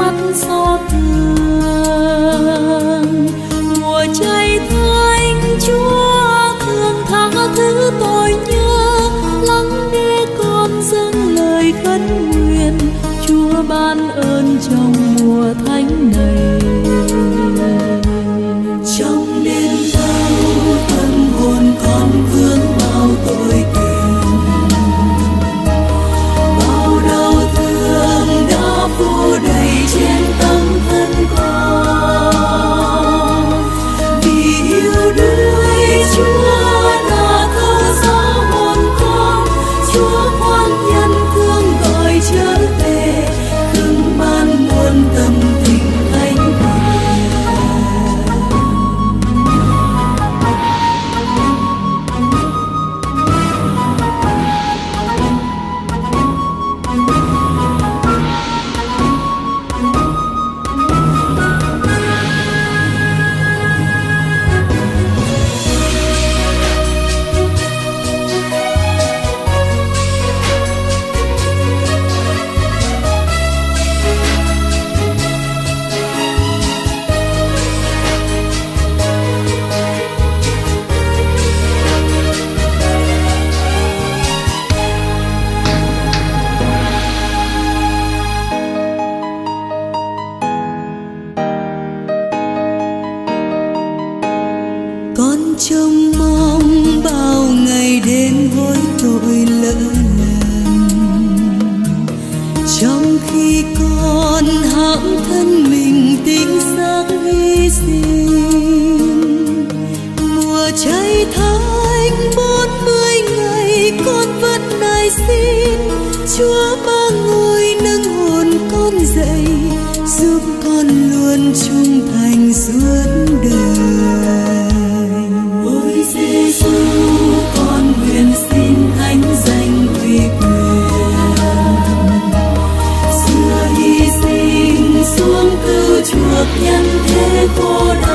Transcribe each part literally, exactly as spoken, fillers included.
mắt xót thương. Mùa chay thanh Chúa thương tha thứ tội nhớ, lắng nghe con dâng lời khấn nguyện, Chúa ban ơn trong mùa thánh này. Trong đêm đau tâm hồn con vướng bao tội tình, bao đau thương đã phủ đầy trên tâm thân con. Vì yêu đuối Chúa đã thấu rõ hồn con, Chúa khoan nhân thương gọi trở về, khưng ban muôn tâm tình thánh trông mong bao ngày đến với tội lỡ lần. Trong khi con hãm thân mình tinh xác hy sinh, mùa chay thanh bốn mươi ngày con vẫn nài xin Chúa ba ngôi nâng hồn con dậy, giúp con luôn trung thành suốt đời. Giêsu con nguyện xin thánh danh uy quyền, xưa hy sinh xuống cứu chuộc nhân thế khổ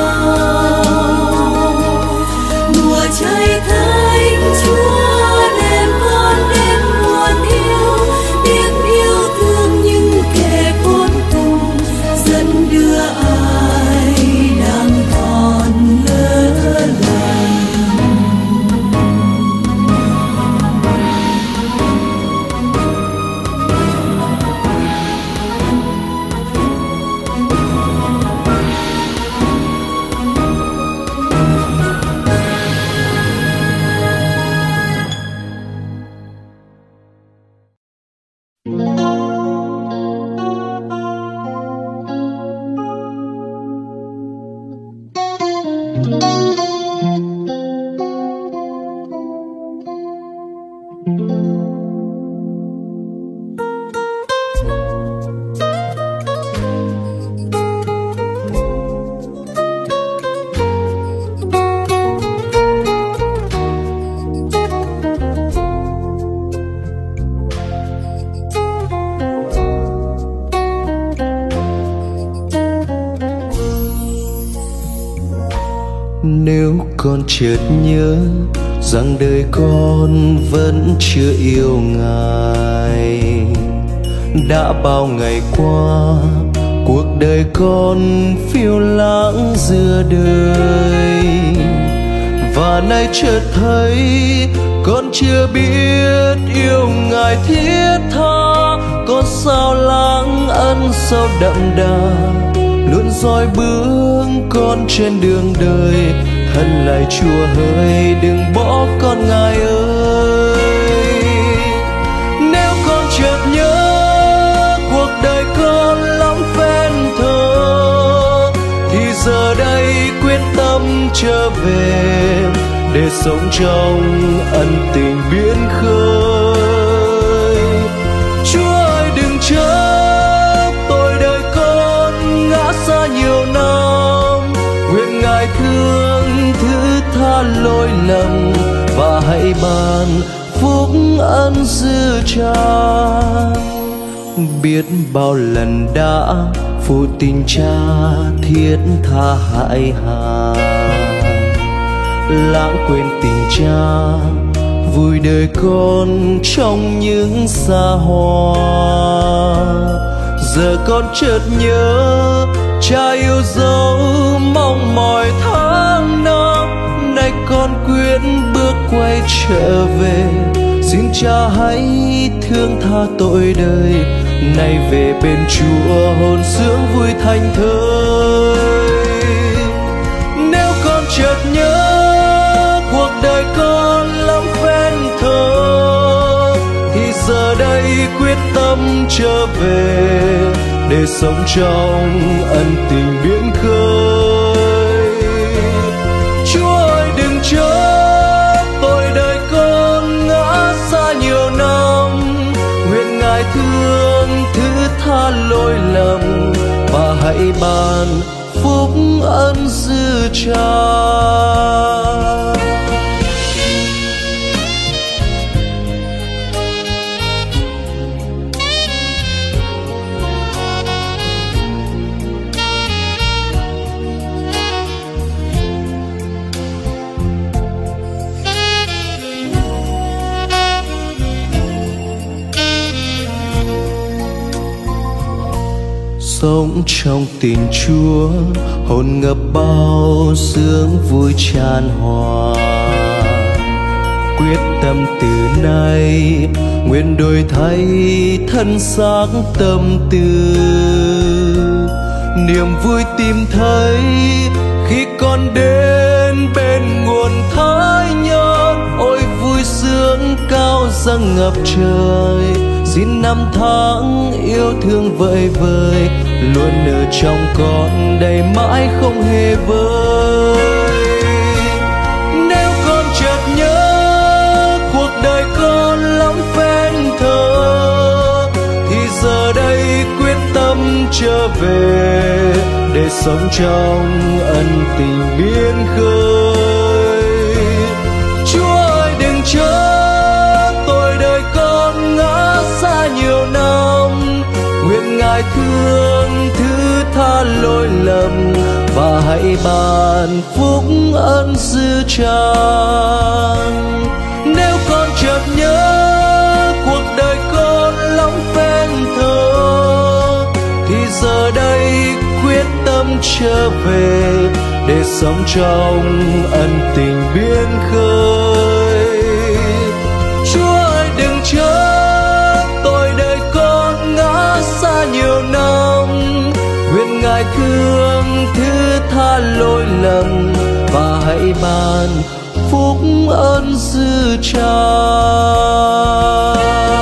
đau. Mùa chay thánh Chúa đem con đến nguồn yêu, biết yêu thương những kẻ khốn cùng, dẫn đưa ai đang còn lỡ làng. Nếu con chợt nhớ rằng đời con vẫn chưa yêu Ngài, đã bao ngày qua cuộc đời con phiêu lãng giữa đời, và nay chợt thấy con chưa biết yêu Ngài thiết tha. Con sao lãng ân sâu đậm đà, luôn dõi bước con trên đường đời. Thân lạy Chúa hỡi, đừng bỏ con Ngài ơi. Nếu con chợt nhớ cuộc đời con lắm phen thơ, thì giờ đây quyết tâm trở về để sống trong ân tình biến khơi. Chúa ơi đừng chớ tội đời con ngã xa nhiều năm, nguyện Ngài thương thứ tha lỗi lầm, và hãy ban phúc ân dư tràn. Biết bao lần đã phụ tình cha thiết tha hại hà, lãng quên tình cha vui đời con trong những xa hoa. giờ con chợt nhớ cha yêu dấu mong mỏi tháng năm. Nay con quyết bước quay trở về, xin cha hãy thương tha tội đời. Nay về bên Chúa hồn sướng vui thanh thơi. Nếu con chợt nhớ cuộc đời con lắm phen thơ, thì giờ đây quyết tâm trở về để sống trong ân tình biển khơi. Chúa ơi đừng chớ tội đời con ngã xa nhiều năm, nguyện Ngài thương thứ tha lỗi lầm và hãy ban phúc ân dư tràn. Sống trong tình Chúa, hồn ngập bao sướng vui tràn hòa. Quyết tâm từ nay nguyện đổi thay thân xác tâm tư, niềm vui tìm thấy khi con đến bên nguồn thái nhân. Ôi vui sướng cao dâng ngập trời, xin năm tháng yêu thương vơi vơi, luôn ở trong con đầy mãi không hề vơi. Nếu con chợt nhớ cuộc đời con lắm phen thơ, thì giờ đây quyết tâm trở về để sống trong ân tình biển khơi. Chúa ơi đừng chớ tội đời con ngã xa nhiều năm, nguyện Ngài thương thứ tha lỗi lầm và hãy ban phúc ân dư tràn. Nếu con chợt nhớ cuộc đời con lắm phen thơ, thì giờ đây quyết tâm trở về để sống trong ân tình biển khơi. Chúa ơi đừng chớ tội đời con ngã xa nhiều năm, nguyện Ngài thương thứ tha lỗi lầm và hãy ban phúc ân dư tràn.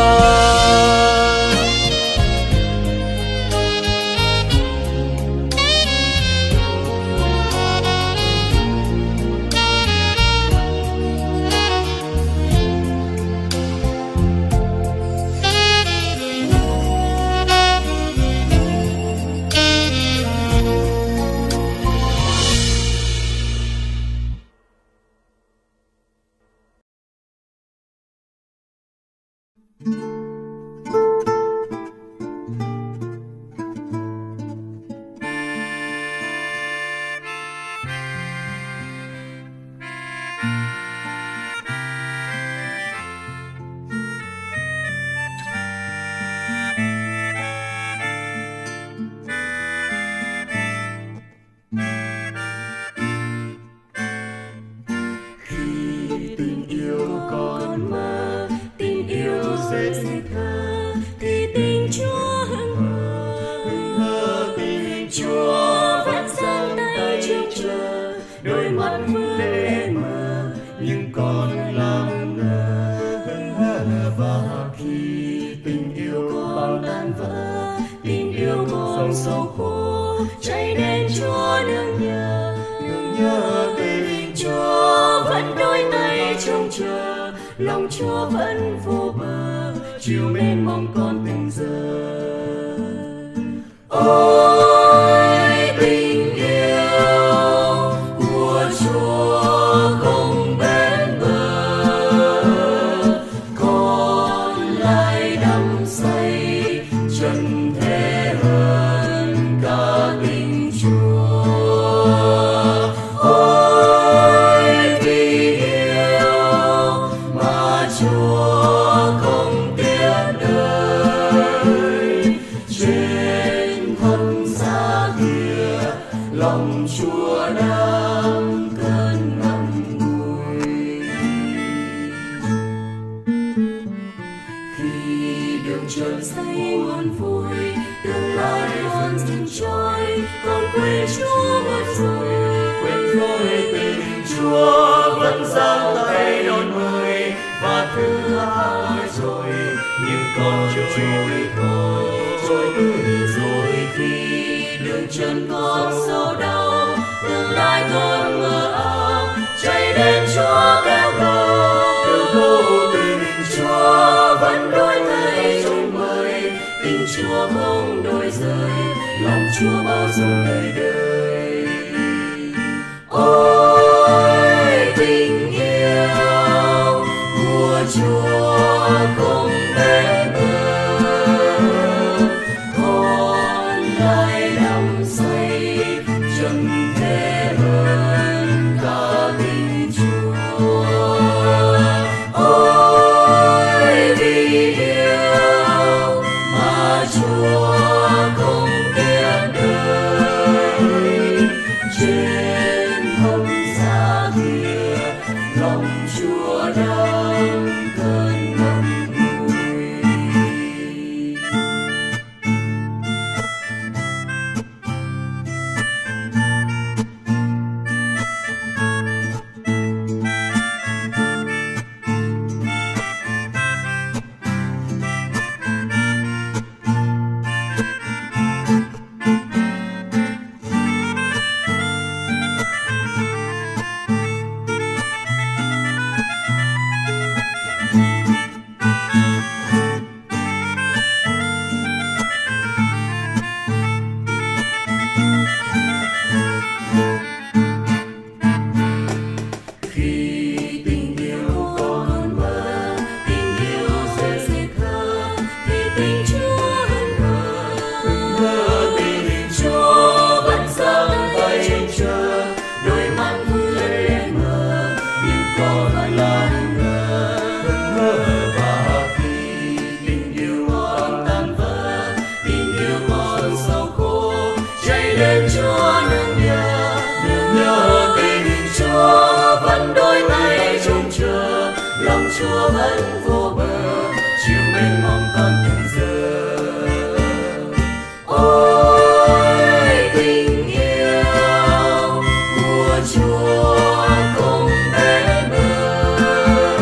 Lòng Chúa vẫn vô bờ, chiều mênh mông con từng giờ. Ôi tình yêu của Chúa không bến bờ, con lại đắm say trần thế hơn cả tình Chúa. Ôi vì yêu mà Chúa không tiếc đời, lòng Chúa đang cơn ngậm ngùi. Khi đường trần say buồn vui, tương lai còn dần trôi, con quên Chúa mất rồi, quên rồi tình Chúa vẫn giang tay đón mời và thứ tha rồi, nhưng con trôi thôi, trôi từ rồi. Khi đường chân con sầu đau, tương lai con mơ ảo, chạy đến Chúa kéo cầu, kéo cầu tình Chúa vẫn đôi tay chung mời, tình Chúa không đổi rời, lòng Chúa bao dung đời đời. Ôi tình yêu của Chúa không bền bờ, con lại đắm say chẳng thể hơn cả tình Chúa. Ôi vì yêu mà Chúa không tiếc đời, trên thâm giá kia lòng Chúa đang cơn ngậm ngùi. Đến Chúa nương nhờ, nương nhờ tình Chúa vẫn đôi tay trông chờ, lòng Chúa vẫn vô bờ, chiều mênh mông con từng giờ. Ôi tình yêu của Chúa không bền bờ,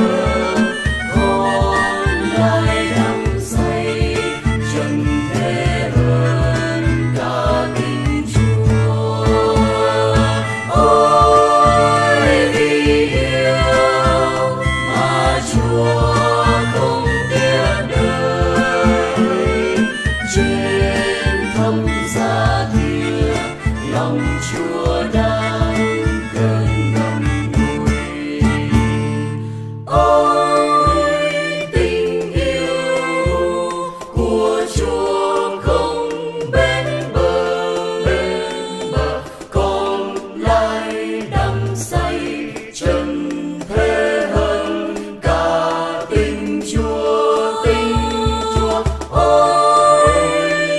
con lại đắm say chẳng thể hơn cả tình Chúa. Ôi vì yêu mà Chúa không tiếc đời, trên thâm giá kia lòng Chúa đang cơn ngậm ngùi. Ôi tình yêu của Chúa không bền bờ, bền bờ, con lại đắm say chẳng thể hơn cả tình Chúa, tình Chúa. Ôi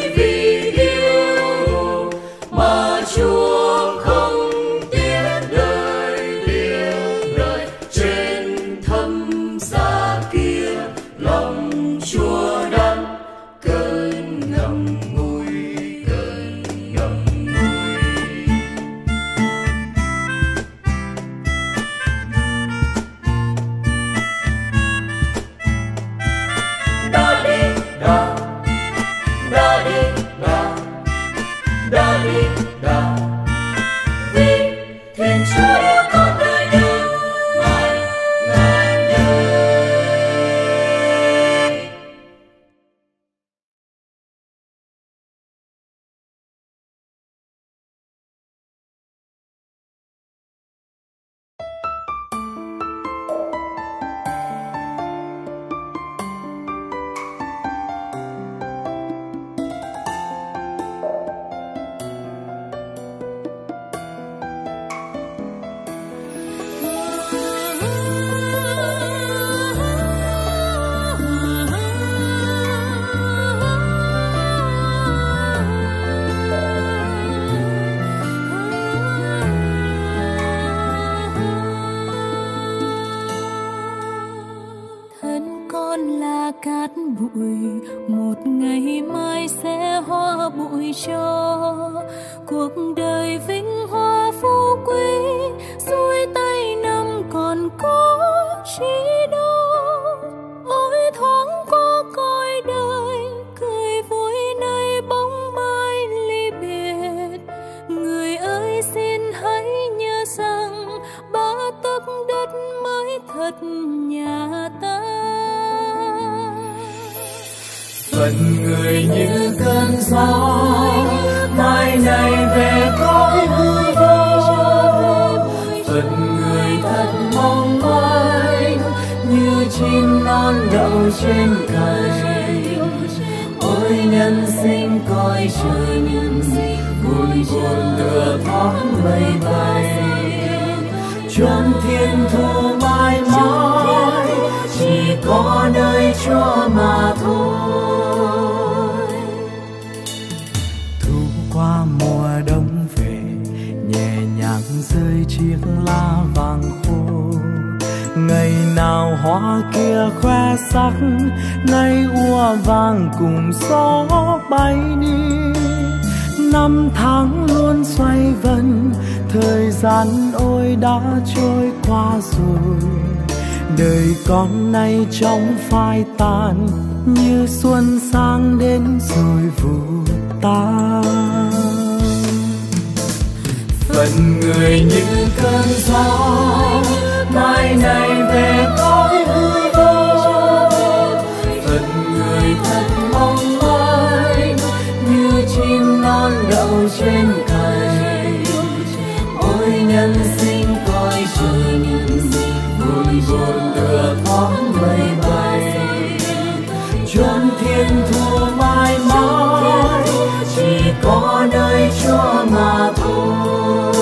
ngày mai sẽ hóa bụi cho. Cuộc đời vinh hoa phú quý, xuôi tay năm còn có chi đâu. Ôi thoáng qua cõi đời, cười vui nơi bóng mai ly biệt. Người ơi xin hãy nhớ rằng ba tấc đất mới thật nhà ta. Phận người như cơn gió, mai này về cõi hư vô. Phận người thật mong manh, như chim non đậu trên cành. Ôi nhân sinh coi trời, vui buồn tựa thoáng mây bay. Chốn thiên thu mãi mãi, chỉ có nơi Chúa mà thôi. Thu qua mùa đông về, nhẹ nhàng rơi chiếc lá vàng khô. Ngày nào hoa kia khoe sắc, nay ua vàng cùng gió bay đi. Năm tháng luôn xoay vần, thời gian ôi đã trôi qua rồi. Đời con nay trong phai tàn, như xuân sang đến rồi vụt tan. Phận người như cơn gió, mai này về cõi hư vô. Phận người thật mong manh, như chim non đậu trên cành. Ôi nhân sinh coi trời, vui buồn tựa thoáng mây bay. Chốn thiên thu mãi mãi, chỉ có nơi Chúa mà thôi.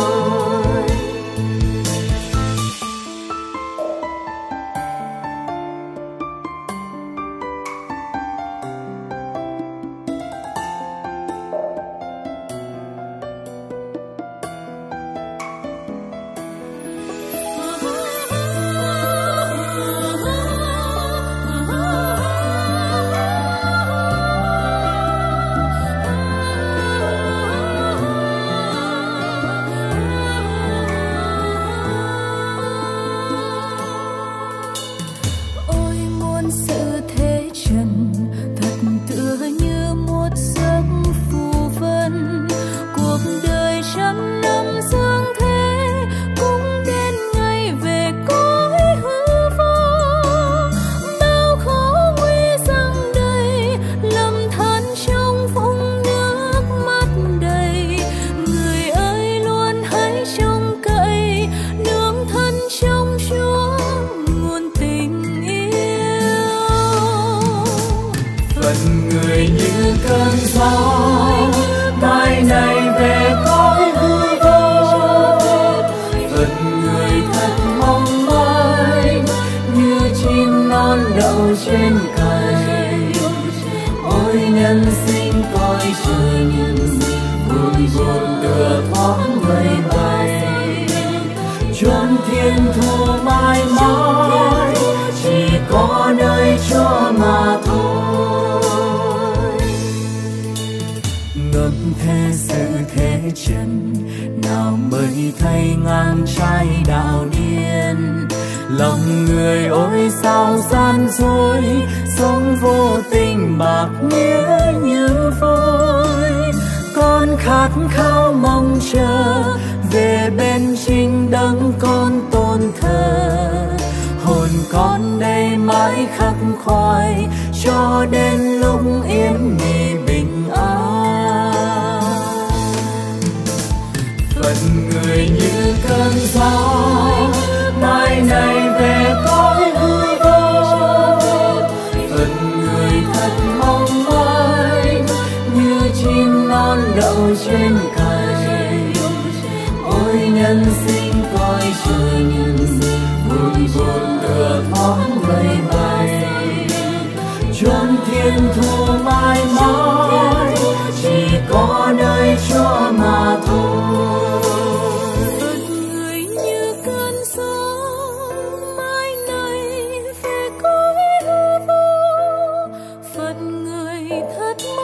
Phận người thật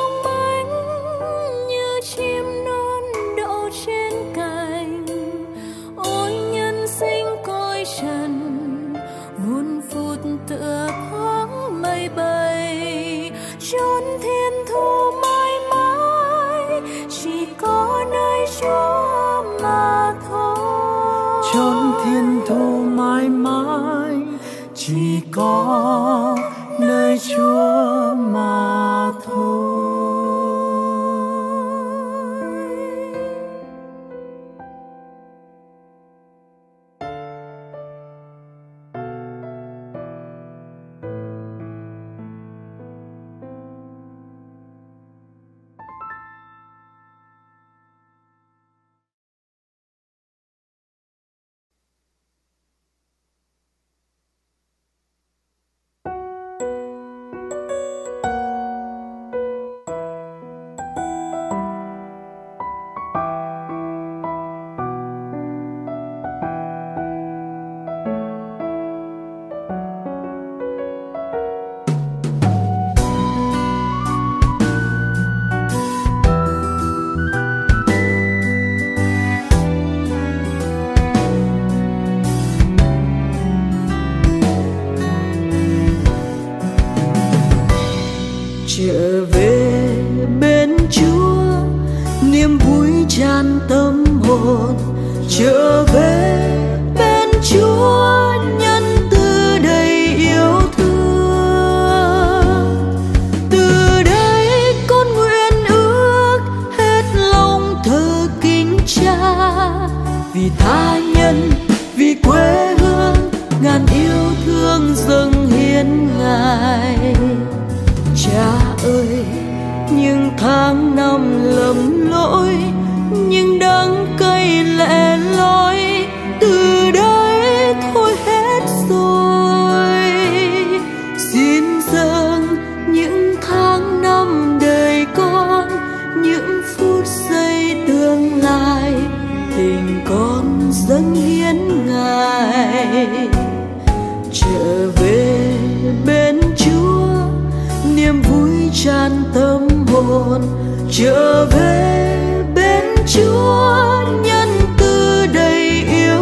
chỉ có nơi Chúa mà thôi. Trở về bên Chúa, niềm vui tràn tâm hồn. Trở về bên Chúa, nhân từ đầy yêu thương. Từ đây con nguyện ước hết lòng thờ kính Cha, vì tha nhân, vì quê hương, ngàn yêu thương dâng hiến Ngài. Cha ơi, những tháng năm lầm lỗi, nhưng đắng cay lẻ loi, từ đây thôi hết rồi. Xin dâng những tháng năm đời con, những phút giây tương lai, tình con dâng hiến Ngài. Trở về bên Chúa, niềm vui tràn tâm hồn. Trở về bên Chúa, nhân từ đầy yêu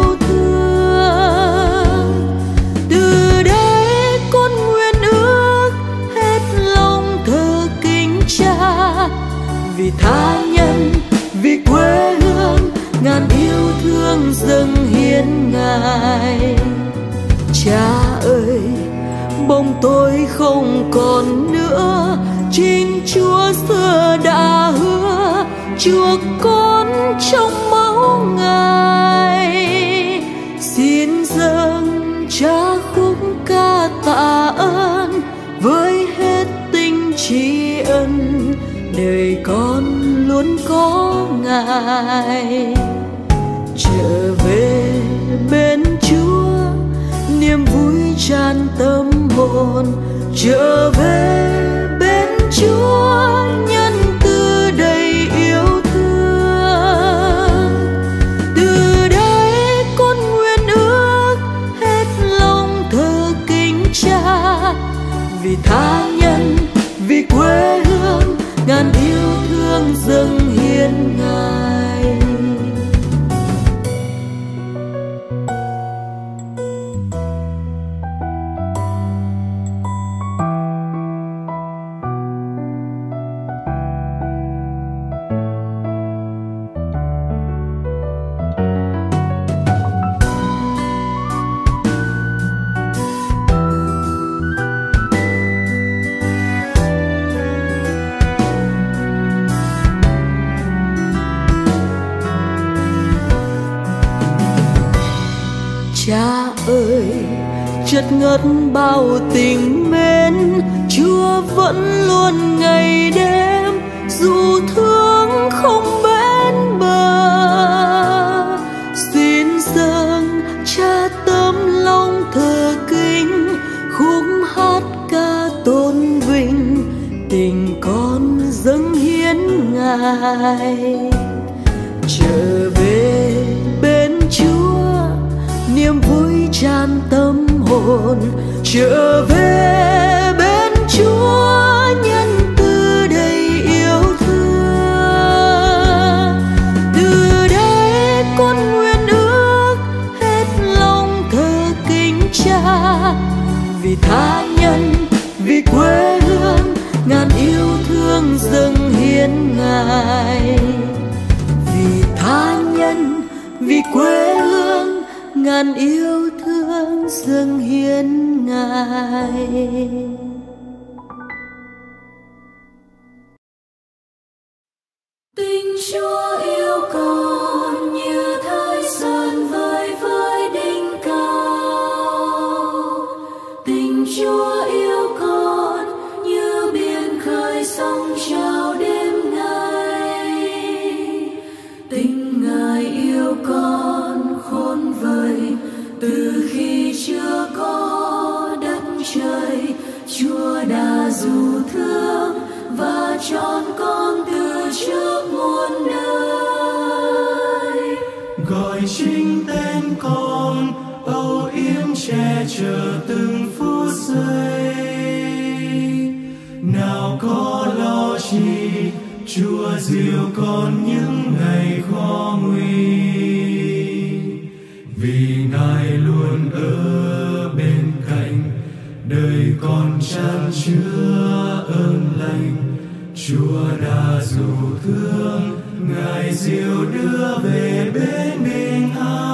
thương. Từ đây con nguyện ước hết lòng thờ kính Cha, vì tha nhân, vì quê hương, ngàn yêu thương dâng hiến Ngài. Cha ơi, bông tôi không còn nữa, chính Chúa xưa đã hứa chuộc con trong máu Ngài. Xin dâng Cha khúc ca tạ ơn, với hết tình tri ân, đời con luôn có Ngài. Trở về bên Chúa, niềm vui tràn tâm hồn. Trở về bên Chúa, nhân từ đầy yêu thương. Từ đây con nguyện ước hết lòng thờ kính Cha, vì tha nhân, vì quê hương, ngàn yêu thương dâng hiến Ngài. Cha ơi, chất ngất bao tình mến, Chúa vẫn luôn ngày đêm, dù thương không bên bờ. Xin dâng Cha tấm lòng thờ kính, khúc hát ca tôn vinh, tình con dâng hiến Ngài. Trở về bên Chúa, niềm vui tràn tâm hồn. Trở về bên Chúa, nhân từ đầy yêu thương. Từ đây con nguyện ước hết lòng thờ kính Cha, vì tha nhân, vì quê hương, ngàn yêu thương dâng hiến Ngài. Vì tha nhân, vì quê hương, ngàn yêu thương hương dâng hiến Ngài. Tình Chúa yêu con như thái sơn vơi với đỉnh cao. Tình Chúa yêu con như biển khơi sóng trào đêm ngày. Tình Ngài yêu con khôn vời từ khi chưa có đất trời. Chúa đã dù thương và chọn con từ trước muôn đời. Gọi chính tên con âu yếm che chở từng phút giây. Nào có lo chi Chúa dìu con những ngày khó nguy. Vì Ngài luôn ở bên cạnh, đời con chan chứa ơn lành. Chúa đã dù thương, Ngài dìu đưa về bên bình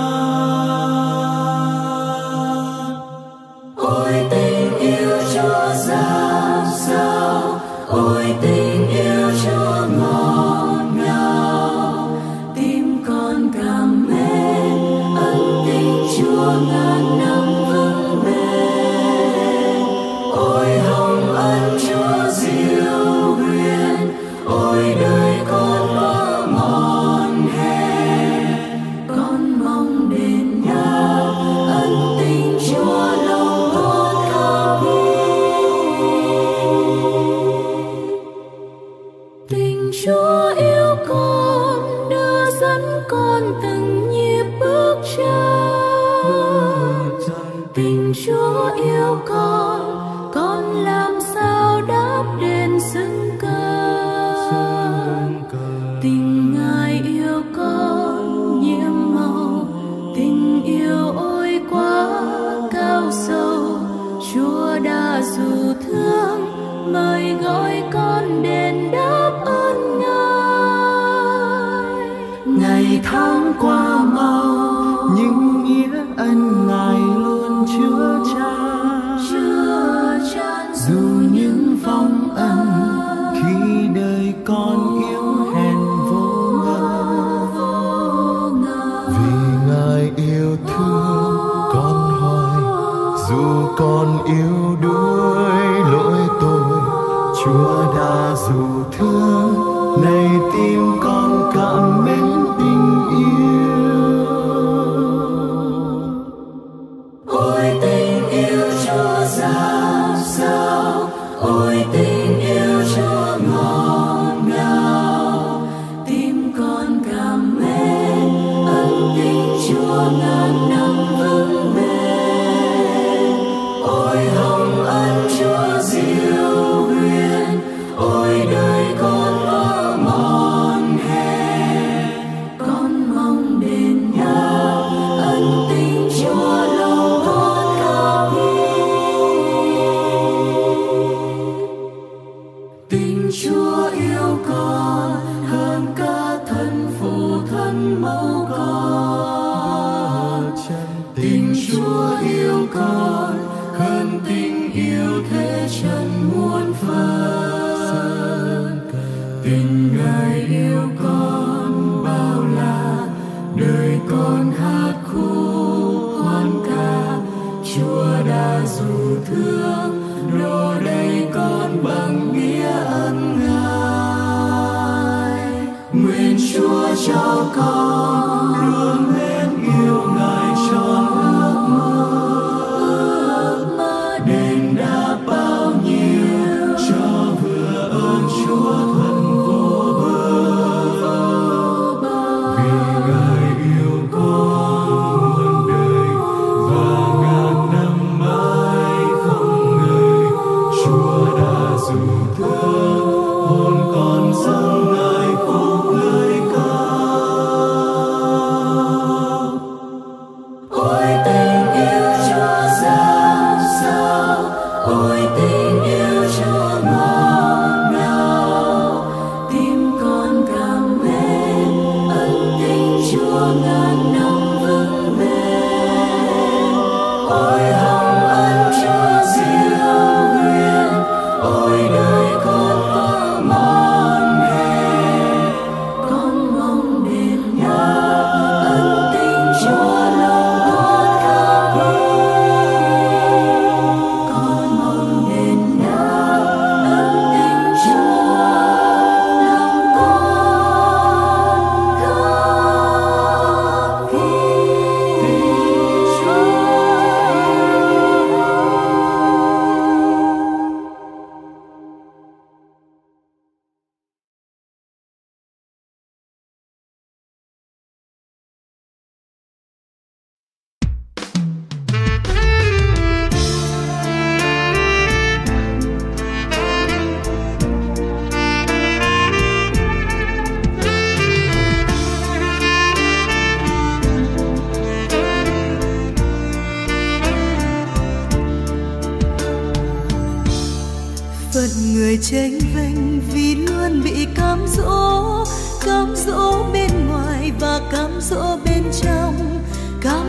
an. Ôi tình yêu Chúa ra sao, ôi tình yêu Chúa ngọt ngào. Tim con cảm mến ân tình Chúa ngàn năm vững bền. Ôi hồng ân Chúa diệu huyền, ôi đời con quá mòn hè. Con mong đền đáp ân tình Chúa lòng con khao khát. Tình Chúa yêu con đưa dẫn con từng nhịp bước chân. Tình Chúa yêu con, con làm sao đáp đền xứng cơn. Tình Ngài yêu con nhiệm màu, tình yêu ôi quá cao sâu. Chúa đã dù thương mời gọi con đền đáp ơn Ngài. Ngày tháng qua mau những nghĩa ân Ngài luôn chứa chan. chưa chan Dù những phong ân khi đời con yếu hèn vô ngờ. Vì Ngài yêu thương con hoài, dù con yếu đuối lỗi tôi. Chúa đã dù thương, này tim con cảm mến tình yêu. Ôi tình yêu Chúa ra sao, ôi tình yêu Chúa ngọt ngào. Tim con cảm mến ân tình Chúa ngàn năm vững bền. Ôi hồng ân Chúa diệu huyền, ôi đời con quá mòn hè. Con mong đền đáp ân tình Chúa lòng con khao khát. Tình Chúa yêu con hơn cả thân phụ thân mẫu con. Tình Chúa yêu con hơn tình yêu thế trần muôn phần. Tình Ngài yêu con bao la, đời con hát khúc hoan ca. Chúa đã dù thương đổ đầy con bằng nghĩa ân Ngài. Nguyện Chúa cho con Luôn lên yêu Ngài trọn ước mơ, ước mơ đền đáp bao nhiêu cho vừa ơn Chúa thuần vô bờ. Vì Ngài yêu con muôn đời và ngàn năm mãi không ngơi. Chúa đã dù thương, hồn con dâng Ngài khúc lời ca.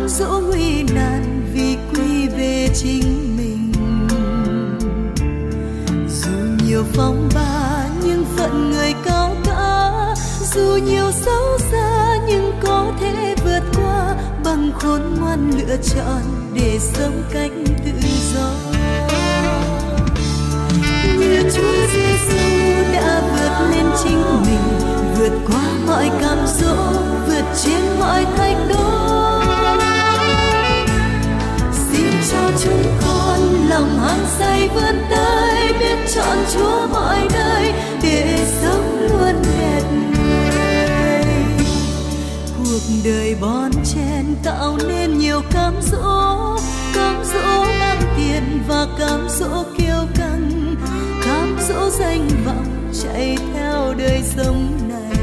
cám dỗ nguy nan vì quy về chính mình. Dù nhiều phong ba nhưng phận người cao cả, dù nhiều xấu xa nhưng có thể vượt qua, bằng khôn ngoan lựa chọn để sống cách tự do. Như Chúa Giêsu đã vượt lên chính mình, vượt qua mọi cám dỗ, vượt trên mọi thách đố. Xin cho chúng con lòng hăng say vươn tới, biết chọn Chúa mọi nơi để sống luôn đẹp người. Cuộc đời bon chen tạo nên nhiều cám dỗ, cám dỗ mang tiền và cám dỗ kiêu căng, cám dỗ danh vọng chạy theo đời sống này.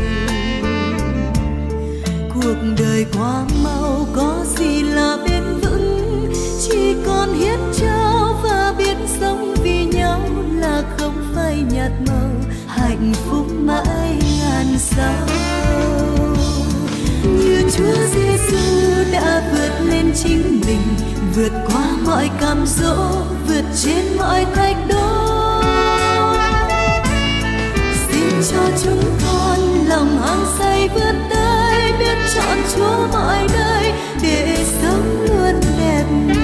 Cuộc đời quá mau có gì là bền vững, chỉ còn hiến trao và biết sống vì nhau là không phai nhạt màu, hạnh phúc mãi ngàn sao. Như Chúa Giêsu đã vượt lên chính mình, vượt qua mọi cám dỗ, vượt trên mọi thách đố. Xin cho chúng con lòng hăng say vươn tới, biết chọn Chúa mọi nơi để sống luôn đẹp người.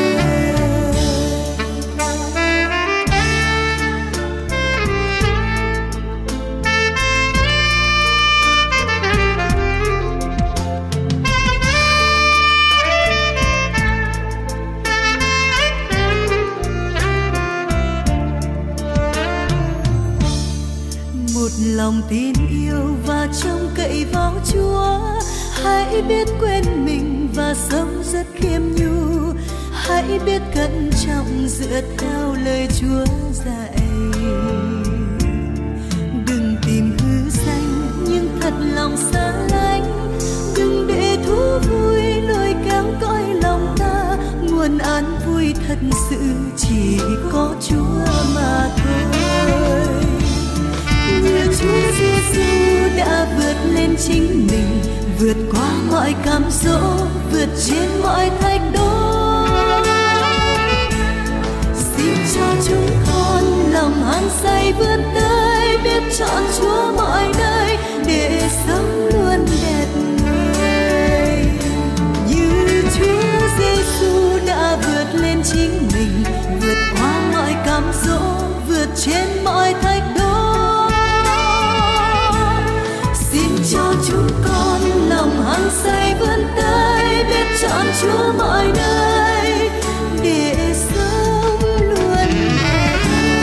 Một lòng tin yêu và trông cậy vào Chúa, hãy biết quên mình và sống rất khiêm nhu, hãy biết cẩn trọng dựa theo lời Chúa dạy. Đừng tìm hư danh nhưng thật lòng xa lánh, đừng để thú vui lôi kéo cõi lòng ta, nguồn an vui thật sự chỉ có Chúa mà thôi. Như Chúa Giêsu đã vượt lên chính mình, vượt qua mọi cám dỗ, vượt trên mọi thách đố. Xin cho chúng con lòng hăng say vươn tới, biết chọn Chúa mọi nơi để sống luôn đẹp người. Như Chúa Giêsu đã vượt lên chính mình, vượt qua mọi cám dỗ, vượt trên mọi thách đố. Xin cho chúng con lòng hăng say vươn tới, biết chọn Chúa mọi nơi để sống luôn đẹp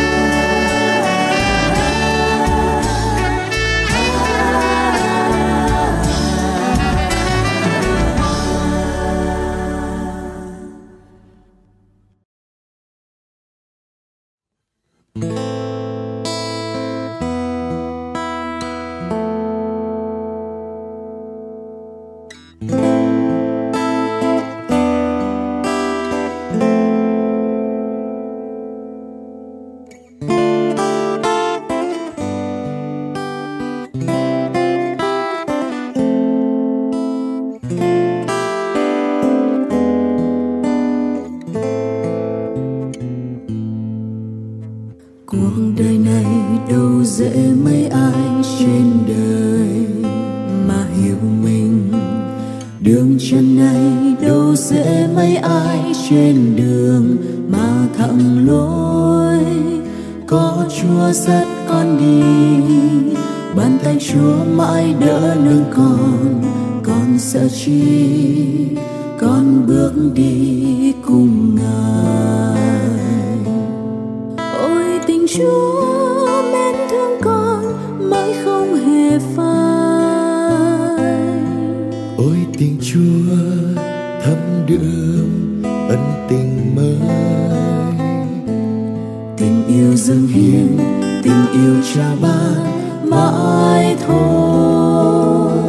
trên đường mà thẳng lối. Có Chúa dắt con đi, bàn tay Chúa mãi đỡ nâng con. Con sợ chi, con bước đi cùng Ngài. Ôi tình Chúa mến thương con mãi không hề phai. Ôi tình Chúa thấm đượm ân tình mới, tình yêu dâng hiến, tình yêu Cha ban mãi thôi.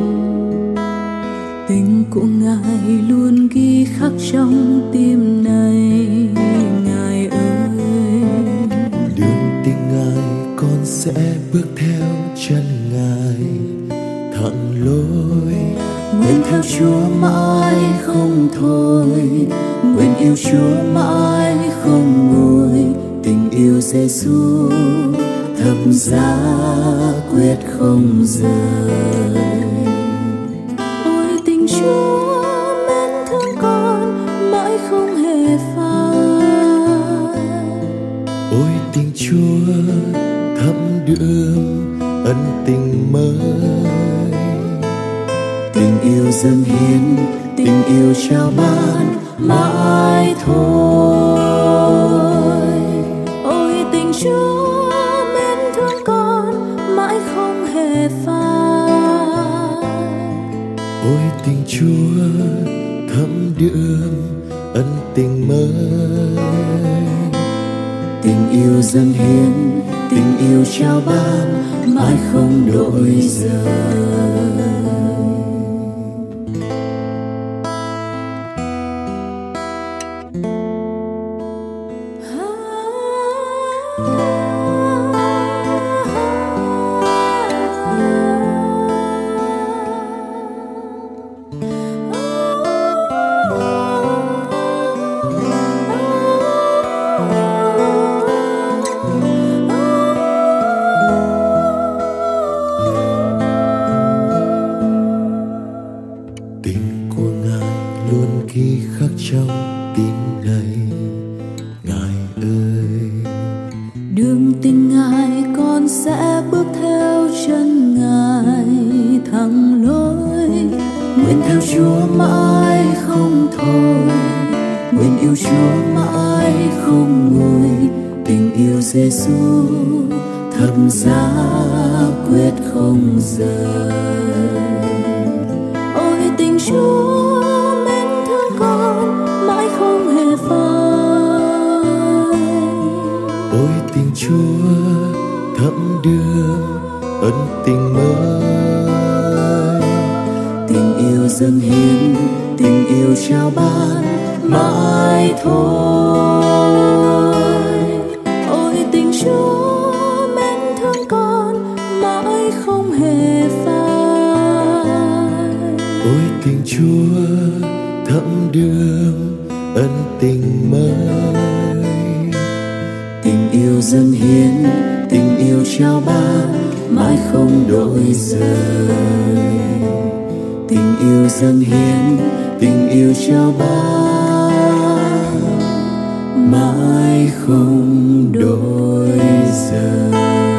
Tình của Ngài luôn ghi khắc trong tim này. Ngài ơi, đường tình Ngài con sẽ bước theo chân Ngài, thẳng lối nguyện theo Chúa mãi không thôi, nguyện yêu Chúa mãi không nguôi. Tình yêu Giêsu thập giá quyết không rời. Ôi tình Chúa mến thương con mãi không hề phai. Ôi tình Chúa thấm đượm ân tình mới. Tình yêu dâng hiến, tình yêu trao ban mãi thôi. Ôi tình Chúa mến thương con mãi không hề phai. Ôi tình Chúa thấm đượm ân tình mới. Tình yêu dâng hiến, tình yêu trao ban mãi không đổi rời. Giêsu thập giá quyết không rời. Ôi tình Chúa mến thương con mãi không hề phai. Ôi tình Chúa thấm đượm ân tình mới. Tình yêu dâng hiến, tình yêu trao ban mãi thôi. Chúa mến thương con mãi không hề phai. Ôi tình Chúa thấm đượm ân tình mới. Tình yêu dâng hiến, tình yêu trao ban mãi không đổi rời. Tình yêu dâng hiến, tình yêu trao ban mãi không đổi rời.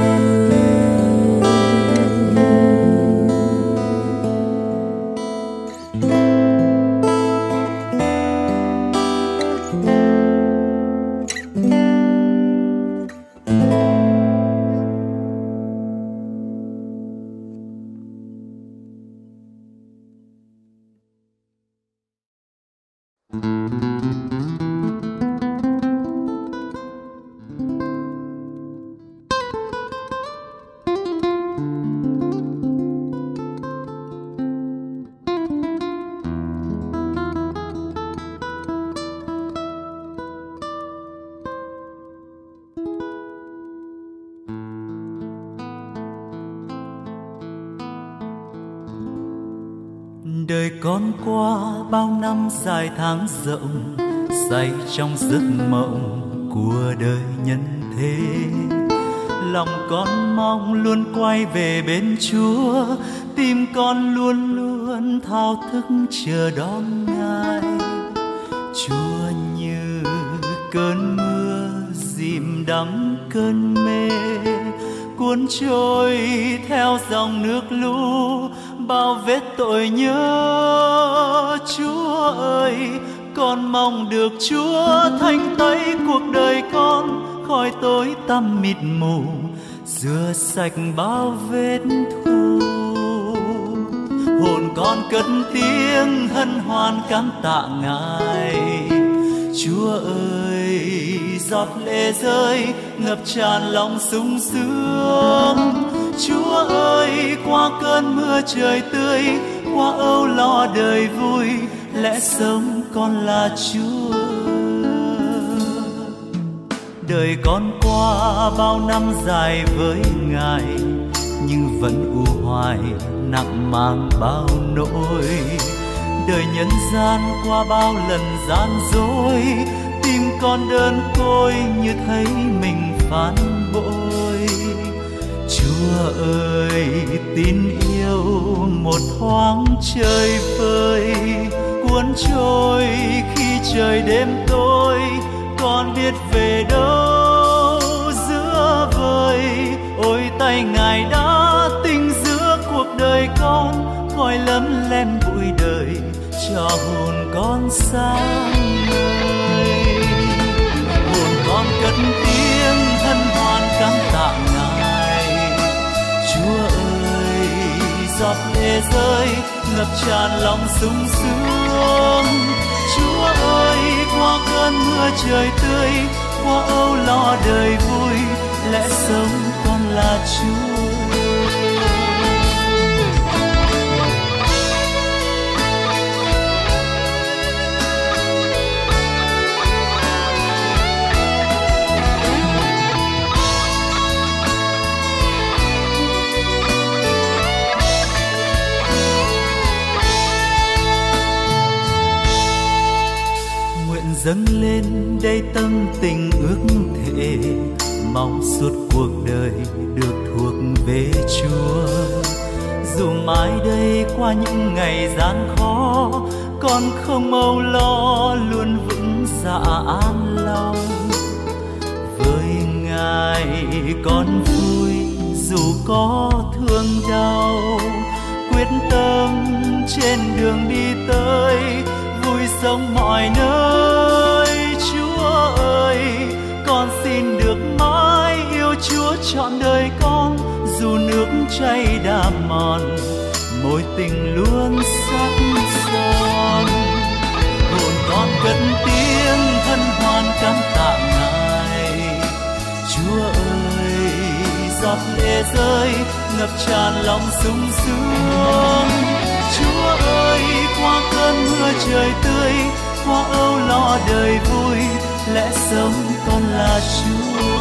Đời con qua bao năm dài tháng rộng, say trong giấc mộng của đời nhân thế. Lòng con mong luôn quay về bên Chúa, tim con luôn luôn thao thức chờ đón Ngài. Chúa như cơn mưa dìm đắng cơn mê, cuốn trôi theo dòng nước lũ bao vết tội nhớ. Chúa ơi, con mong được Chúa thanh tẩy cuộc đời con khỏi tối tăm mịt mù, rửa sạch bao vết thù. Hồn con cất tiếng hân hoan cảm tạ Ngài. Chúa ơi, giọt lệ rơi ngập tràn lòng sung sướng. Chúa ơi, qua cơn mưa trời tươi, qua âu lo đời vui, lẽ sống con là Chúa. Đời con qua bao năm dài với Ngài, nhưng vẫn u hoài nặng mang bao nỗi. Đời nhân gian qua bao lần gian dối, tim con đơn côi như thấy mình phản bội. Chúa ơi tin yêu một thoáng chơi vơi, cuốn trôi khi trời đêm tối. Con biết về đâu giữa vời, ôi tay Ngài đã tinh giữa cuộc đời con, khói lấm lem bụi đời cho hồn con sáng ngời. Hồn con cất tiếng hân hoan cảm tạ Ngài. Chúa ơi giọt lệ rơi ngập tràn lòng sung sướng. Chúa ơi qua cơn mưa trời tươi, qua âu lo đời vui, lẽ sống con là Chúa. Dâng lên đây tâm tình ước thệ, mong suốt cuộc đời được thuộc về Chúa. Dù mãi đây qua những ngày gian khó, con không âu lo luôn vững dạ an lòng. Với Ngài con vui dù có thương đau, quyết tâm trên đường đi tới vui sống mọi nơi. Chúa ơi con xin được mãi yêu Chúa trọn đời con, dù nước chảy đã mòn môi tình luôn sắc son. Hồn con cất tiếng hân hoan cảm tạ Ngài. Chúa ơi giọt lệ rơi ngập tràn lòng sung sướng. Chúa ơi qua cơn mưa trời tươi, qua âu lo đời vui, lẽ sống con là Chúa.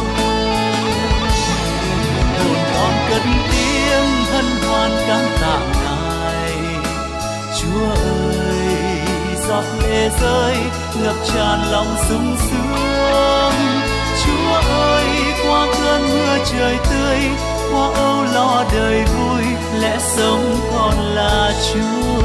Hồn con cất tiếng hân hoan cảm tạ Ngài. Chúa ơi giọt lệ rơi ngập tràn lòng sung sướng. Chúa ơi qua cơn mưa trời tươi, qua âu lo đời vui, lẽ sống con là Chúa.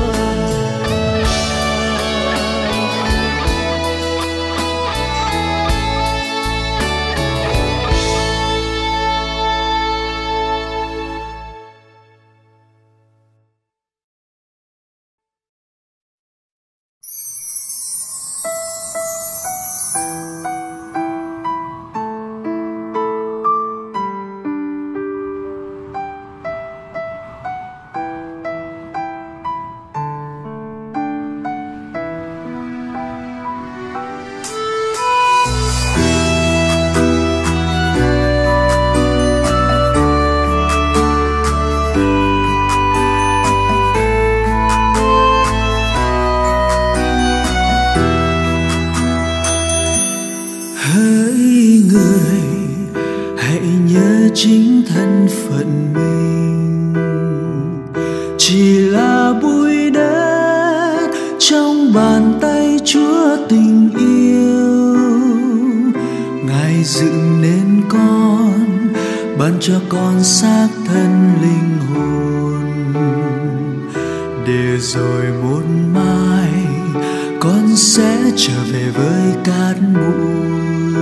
chính thân phận mình chỉ là bụi đất trong bàn tay Chúa tình yêu. Ngài dựng nên con, ban cho con xác thân linh hồn, để rồi một mai con sẽ trở về với cát bụi.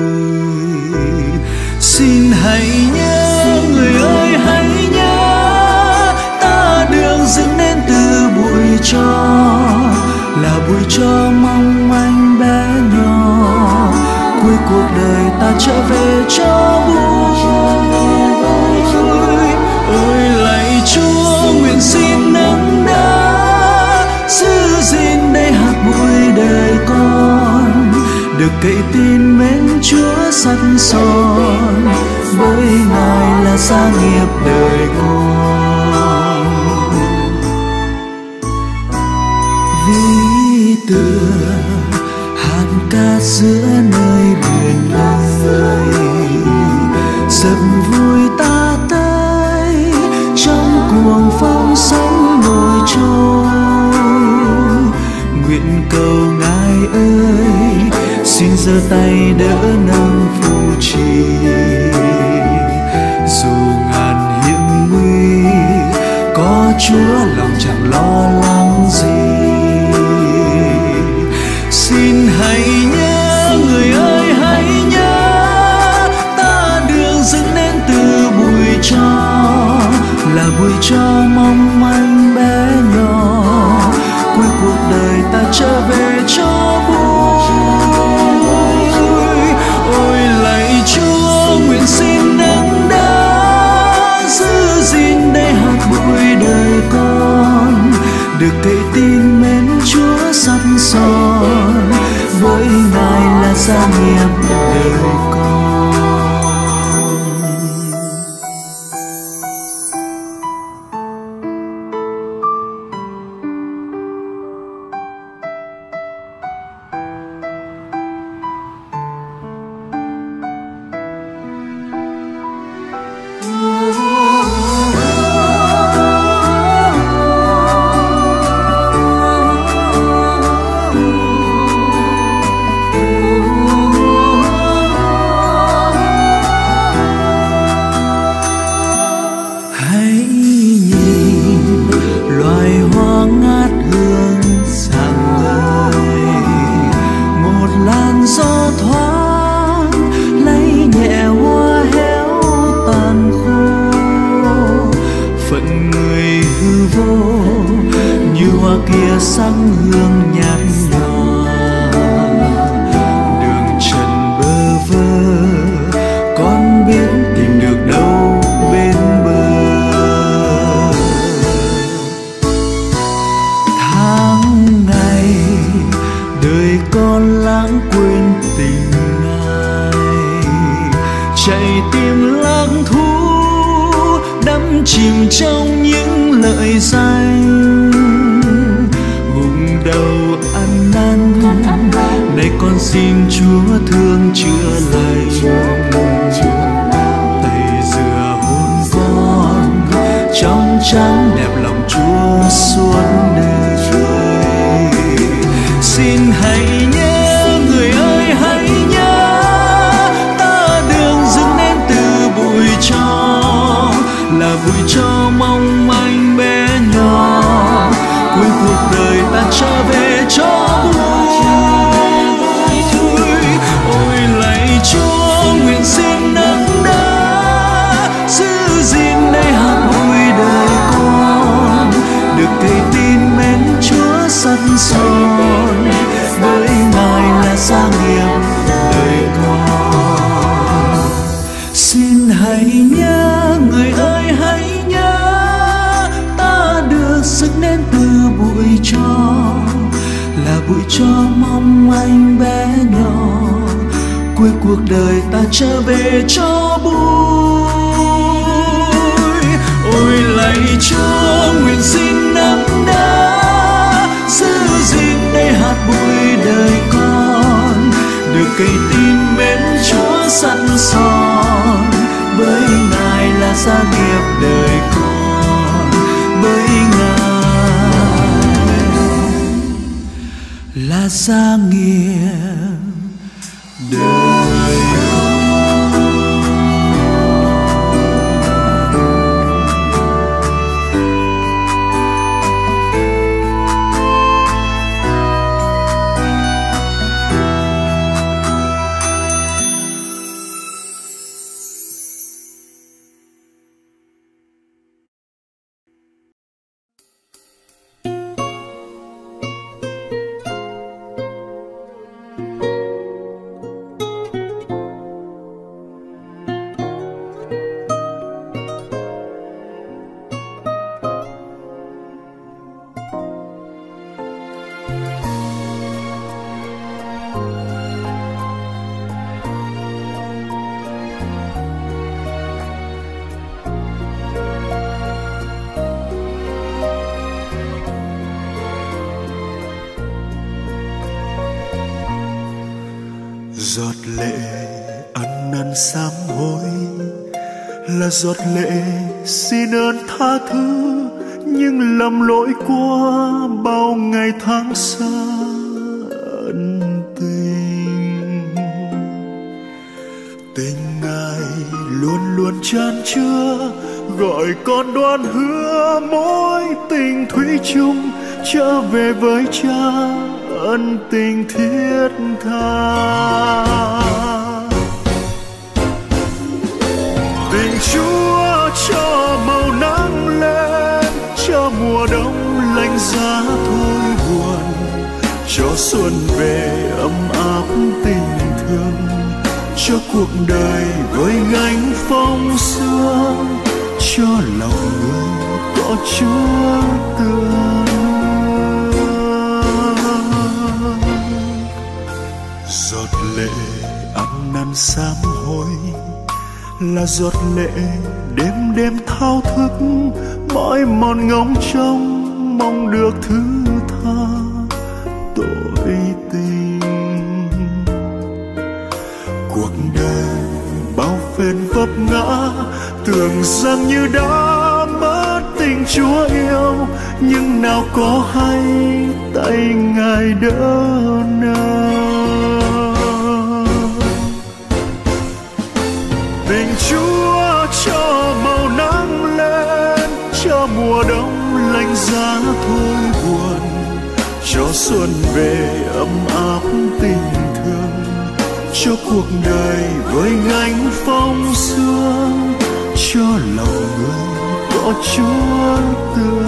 Xin hãy nhớ, người ơi hãy nhớ, ta được dựng nên từ bụi tro, là bụi tro mong manh bé nhỏ. Cuối cuộc đời ta trở về cho bụi. Ôi lạy Chúa, nguyện xin nâng đỡ giữ gìn đây hạt bụi đời con, được cậy tin mến Chúa sắt son, với Ngài là gia nghiệp đời con. Ví tựa hạt cát giữa nơi biển đời, rất vui ta tới cho giơ tay đỡ nâng phù trì. Dù ngàn hiểm nguy có Chúa lòng chẳng lo lắng gì. Xin hãy nhớ người ơi hãy nhớ, ta đường dựng nên từ bụi tro, là bụi tro mong manh bé nhỏ, cuối cuộc đời ta trở về cho vui. Ôi lạy Chúa, nguyện xin nâng đỡ giữ gìn đây hạt bụi đời con, được cây tin mến Chúa sắt son, với Ngài là gia nghiệp đời con. Chìm trong những lợi danh, vùng đầu ăn năn, nay con xin Chúa thương chữa lành, tẩy rửa hồn con trong trắng đẹp lòng Chúa suốt đời. Xin hãy nhớ người ơi hãy nhớ, ta đường dựng nên từ bụi tro, là bụi tro mong manh bé nhỏ, cuối cuộc đời ta trở về cho vui. Ôi lạy Chúa, nguyện xin nâng đỡ giữ gìn đây hạt bụi đời con, được cây tin mến Chúa sắt son, với Ngài là gia nghiệp đời con. Xin hãy nhớ người ơi hãy nhớ, ta được dựng nên từ bụi tro, là bụi tro mong manh bé nhỏ, cuối cuộc đời ta trở về cho vui. Ôi lạy Chúa, nguyện xin nâng đỡ giữ gìn đây hạt bụi đời con, được cây tin mến Chúa sẵn son, với Ngài là gia nghiệp đời con, với Ngài là gia nghiệp đời con. Giọt lệ ăn năn sám hối là giọt lệ xin ơn tha thứ những lầm lỗi qua bao ngày tháng xa ân tình. chan chứa, gọi con đoan hứa mối tình thủy chung trở về với cha, ân tình thiết tha. Tình Chúa cho màu nắng lên, cho mùa đông lạnh giá thôi buồn, cho xuân về ấm áp tình thương, cho cuộc đời với gánh phong sương, cho lòng người có Chúa tựa. Giọt lệ ăn năn sám hối là giọt lệ đêm đêm thao thức, mỏi mòn ngóng trông mong được thứ tha tội tình. Cuộc đời bao phen vấp ngã, tưởng rằng như đã mất tình Chúa yêu, nhưng nào có hay tay Ngài đỡ nào. Tình Chúa cho màu nắng lên, cho mùa đông lạnh giá thôi buồn, cho xuân về ấm áp tình thương, cho cuộc đời với gánh phong sương, cho lòng người có Chúa tựa.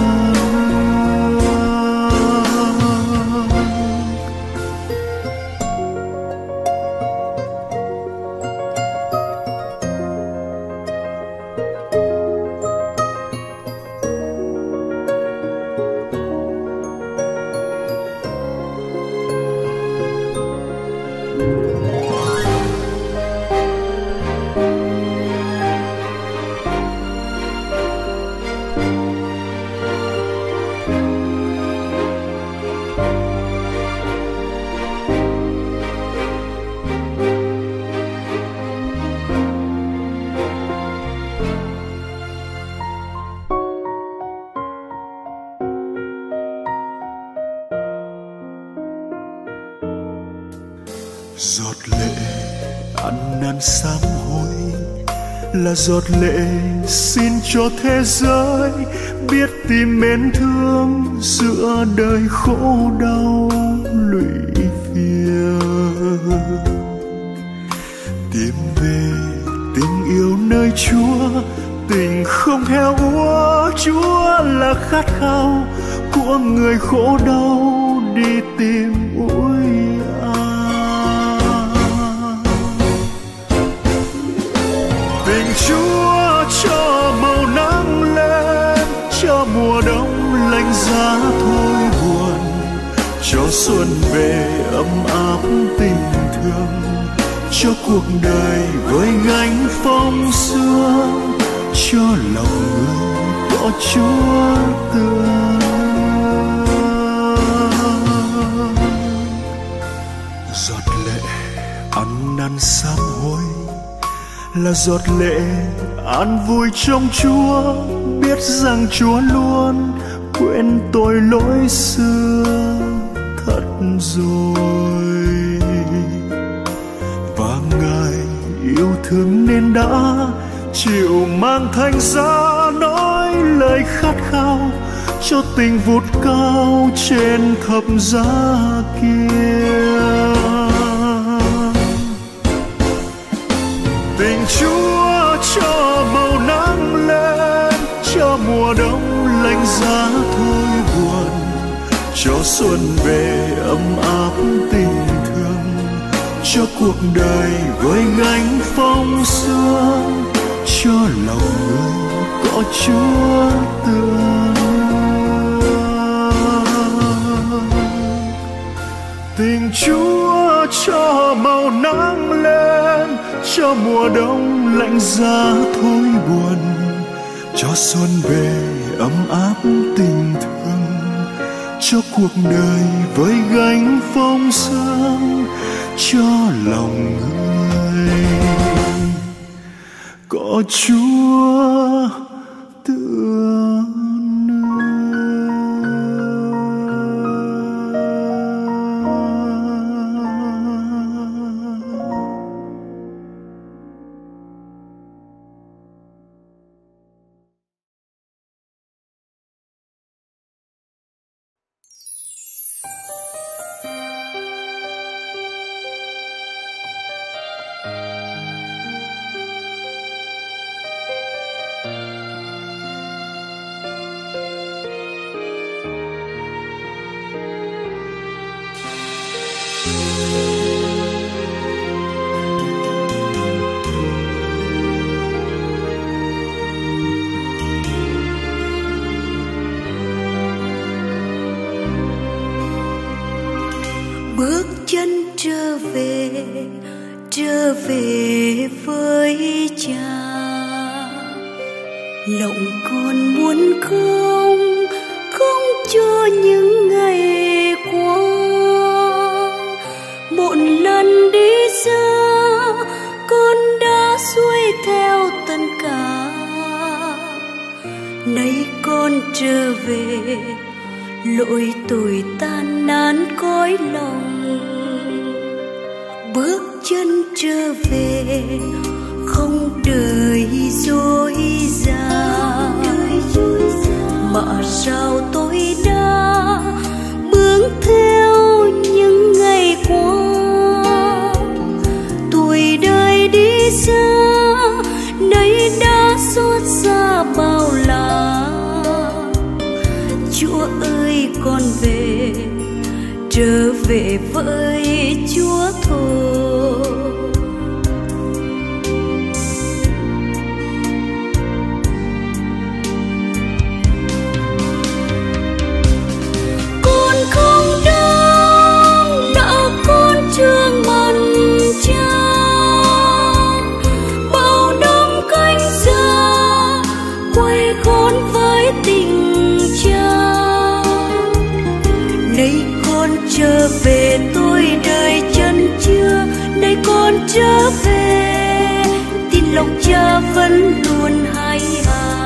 Giọt lệ ăn năn sám hối là giọt lệ xin cho thế giới biết tìm mến thương giữa đời khổ đau lụy phiền. Tìm về tình yêu nơi Chúa, tình không heo úa. Chúa là khát khao của người khổ đau đi tìm ủi Chúa cho màu nắng lên, cho mùa đông lạnh giá thôi buồn, cho xuân về ấm áp tình thương, cho cuộc đời với gánh phong sương, cho lòng người có Chúa tựa. Giọt lệ ăn năn sám hối là giọt lệ an vui trong Chúa, biết rằng Chúa luôn quên tội lỗi xưa thật rồi, và Ngài yêu thương nên đã chịu mang thánh giá nói lời khát khao cho tình vút cao trên thập giá kia. Tình Chúa cho màu nắng lên, cho mùa đông lạnh giá thôi buồn, cho xuân về ấm áp tình thương, cho cuộc đời với gánh phong sương, cho lòng người có Chúa tựa. Tình Chúa cho màu nắng lên, cho mùa đông lạnh giá thôi buồn, cho xuân về ấm áp tình thương, cho cuộc đời với gánh phong sương, cho lòng người có Chúa tựa. trở về với cha. Lòng con muốn không không cho những ngày qua. Một lần đi xa con đã xuôi theo tất cả. Nay con trở về lỗi tội tan nát cõi lòng. Bước chân trở về không đời dối gian, mà sao tôi đã bước theo những ngày qua. Tuổi đời đi xa nay đã xót xa bao la. Chúa ơi con về, trở về với Chúa thôi. Con không đáng đã con trương mặn cha. Bao năm cánh xa quay con với tình cha. Nay con trở về tôi đời chân chưa. Nay con trở về tin lòng cha vẫn luôn hay hà.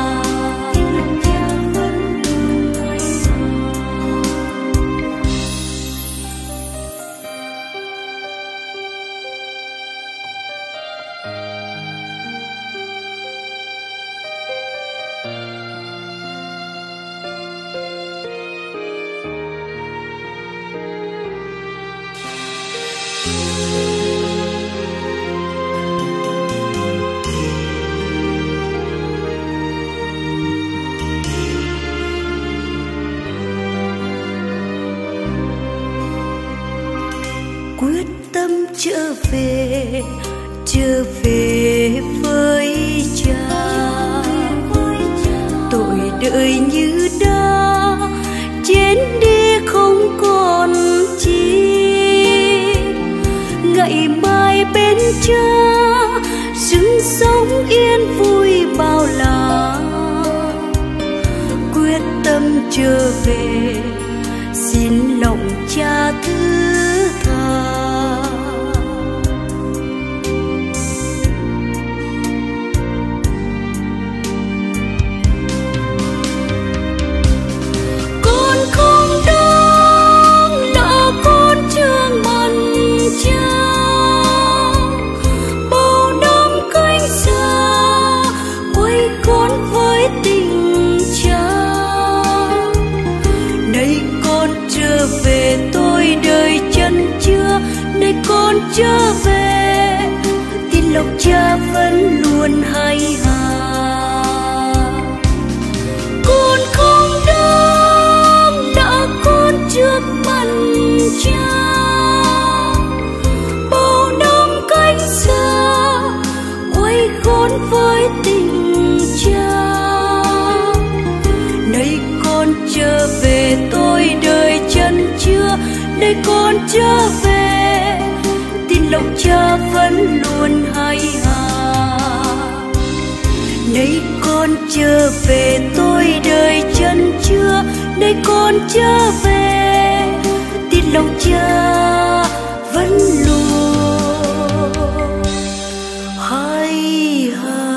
Quyết tâm trở về, trở về với cha. Tội đời như đã chết đi không còn chi. Ngày mai bên cha sự sống yên vui bao la. Quyết tâm trở về xin lòng cha thứ tha. Con không đáng là con trương mặn cha. Bao năm cánh xa quay con với tình cha. Nay con trở về tôi đời chân chưa. Nay con trở về tin lòng cha vẫn luôn hay hà. Con không đáng đã con trước mặt cha. Bao năm cánh xa quay con với tình cha. Nay con trở về tôi đời chân chưa. Nay con trở về tin lòng cha vẫn luôn hay hà. Nay con trở về tôi đời chân chưa. Nay con trở về tin lòng cha vẫn luôn hay hà.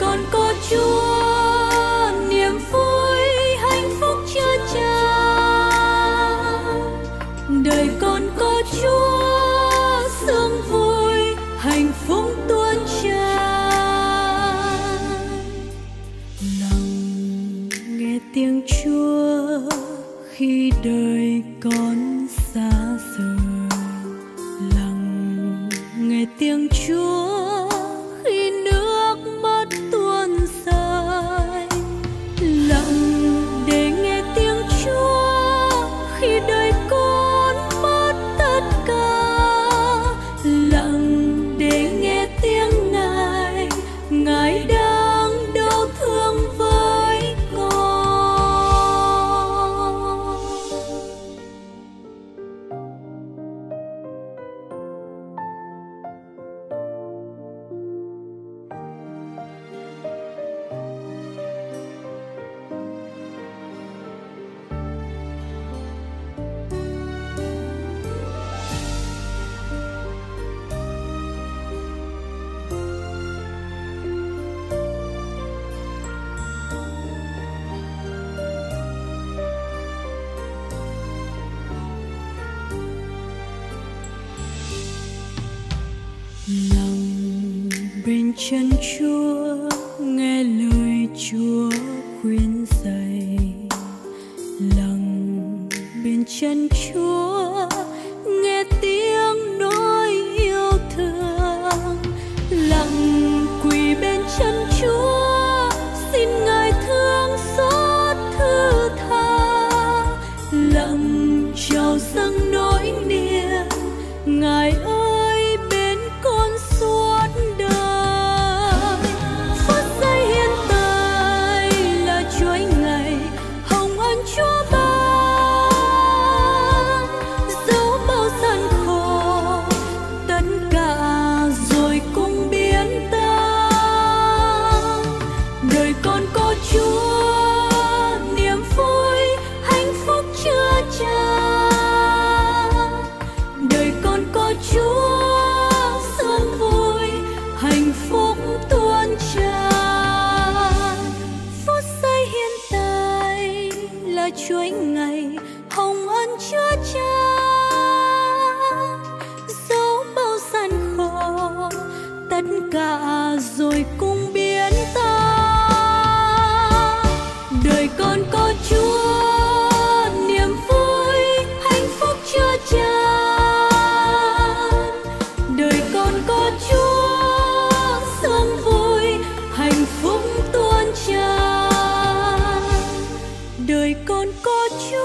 con có Chúa, niềm vui hạnh phúc chứa chan. Đời con có Chúa, sướng vui hạnh phúc tuôn tràn. Lặng nghe tiếng Chúa khi đời con xa rời. Lặng nghe tiếng Chúa khi nước mắt tuôn rơi. Lặng để nghe tiếng Chúa khi đời con mất tất cả. Lặng để nghe tiếng Ngài, Ngài đang đau thương với con. Lặng bên chân Chúa, nghe lời Chúa khuyên dạy. Lặng bên chân Chúa, nghe tiếng nói yêu thương. Lặng quỳ bên chân Chúa, xin Ngài thương xót thứ tha. Lặng trao dâng nỗi niềm, Ngài ơi bên con suốt đời. Phút giây hiện tại là chuỗi ngày hồng ân Chúa ban. Dẫu bao gian khổ, tất cả rồi cũng biến tan. Đời con có Chúa, niềm vui hạnh phúc chứa chan. Đời con có Chúa, sướng vui hạnh phúc tuôn tràn. Phút giây hiện tại là chuỗi ngày hồng ân chứa chan. Dẫu bao gian khổ, tất cả rồi cũng biến tan. Đời con có Chúa, niềm vui hạnh phúc chứa chan. Đời con có Chúa, sướng vui hạnh phúc tuôn tràn. Đời con có Chúa,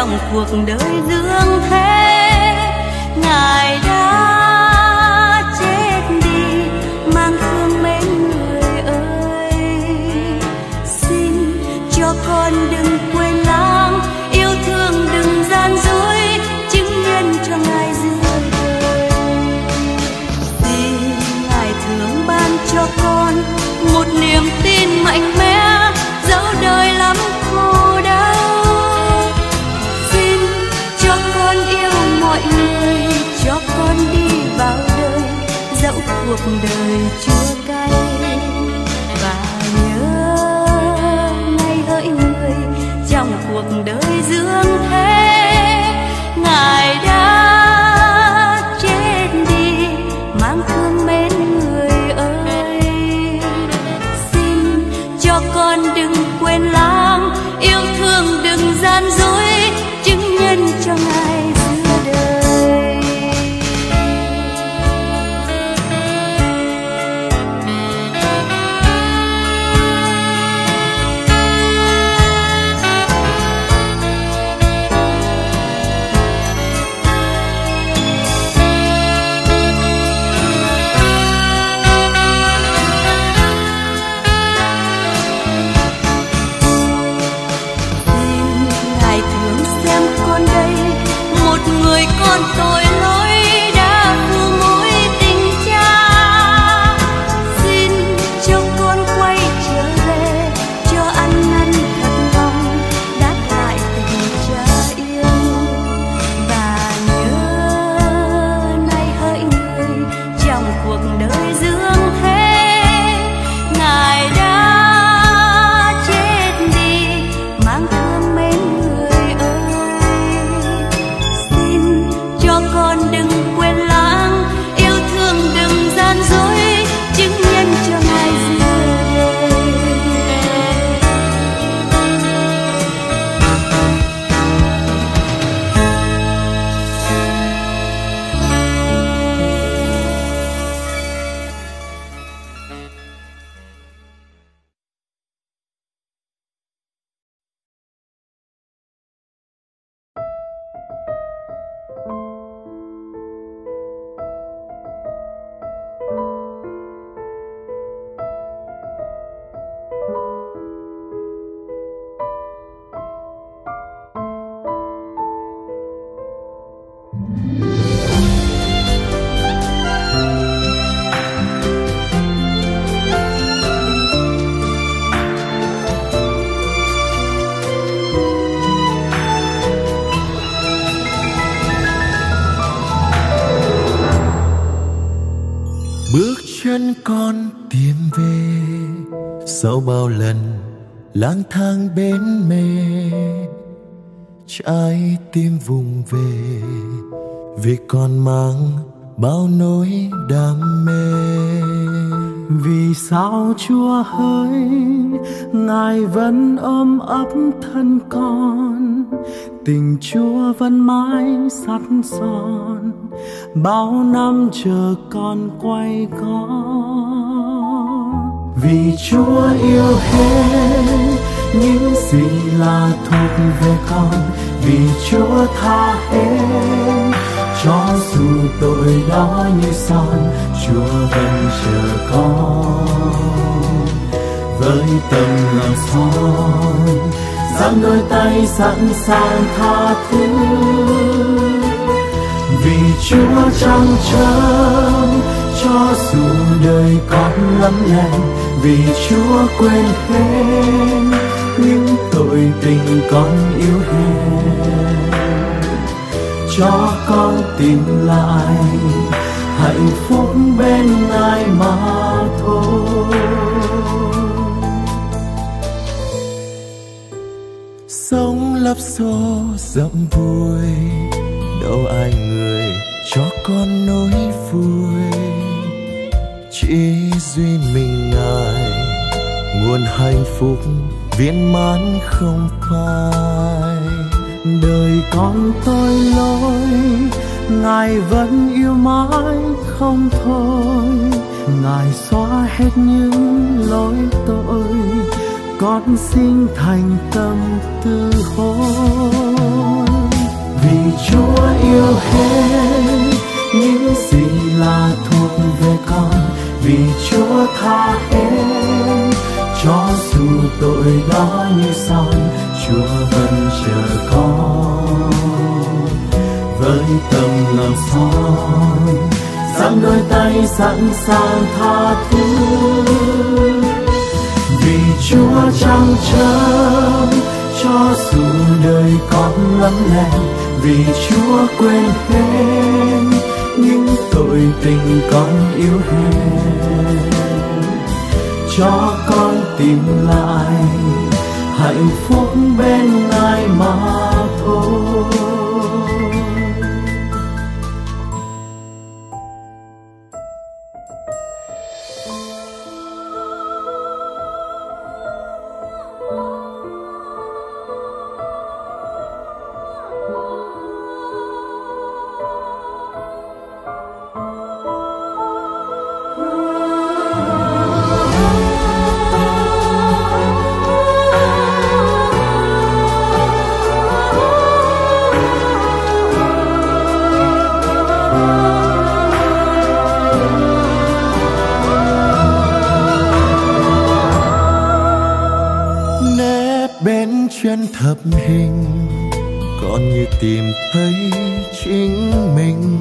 trong cuộc đời dương thế. Ngài đã chết đi mang thương mến người ơi, xin cho con đừng quên lãng, yêu thương đừng gian dối, chứng nhân cho Ngài giữa đời. Xin Ngài thương ban cho con một niềm tin mạnh mẽ, dẫu đời lắm khổ đau. Xin cho con yêu mọi người, cho con đi vào đời, dẫu cuộc đời chua cay. Và nhớ ngày hỡi người trong cuộc đời dương thế, Ngài đã chết đi mang thương mến người ơi. Xin cho con đừng quên lãng, yêu thương đừng gian dối, chứng nhân cho Ngài giữa đời. Người con tội lỗi đã phụ mối tình cha, xin cho con quay trở về, cho ăn năn thật lòng, đáp lại tình cha yêu. Và nhớ nay hỡi người trong cuộc đời dương thế, Ngài đã chết đi mang thương mến người ơi. Cho con đừng quên lãng, yêu thương đừng gian dối, chứng nhân cho Ngài giữa đời. Bước chân con tìm về sau bao lần lang thang bên mê, trái tim vùng về vì con mang bao nỗi đam mê. Vì sao Chúa hỡi, Ngài vẫn ôm ấp thân con, tình Chúa vẫn mãi sắt son, bao năm chờ con quay có. Vì Chúa yêu hết những gì là thuộc về con, vì Chúa tha hết cho dù tội đó như son, Chúa vẫn chờ con với tâm lòng son, dang đôi tay sẵn sàng tha thứ. Vì Chúa chẳng trông cho dù đời con lắm lem, vì Chúa quên hết những tội tình con yêu hèn, cho con tìm lại hạnh phúc bên Ngài mà thôi. Sống lấp xô dẫm vui, đâu ai người cho con nỗi vui, chỉ duy mình Ngài nguồn hạnh phúc viên mãn không phai. Đời con tôi lỗi, Ngài vẫn yêu mãi không thôi, Ngài xóa hết những lỗi tội, con xin thành tâm tư hối. vì Chúa yêu hết những gì là thuộc về con, vì Chúa tha hết cho dù tội đó như son, Chúa vẫn chờ con với tấm lòng son, giang đôi tay sẵn sàng tha thứ. Vì Chúa chẳng chớm cho dù đời con lắm lem, vì Chúa quên hết những tội tình con yếu hèn, cho con tìm lại hạnh phúc bên Ngài mà thôi. Bên chân thập hình con như tìm thấy chính mình,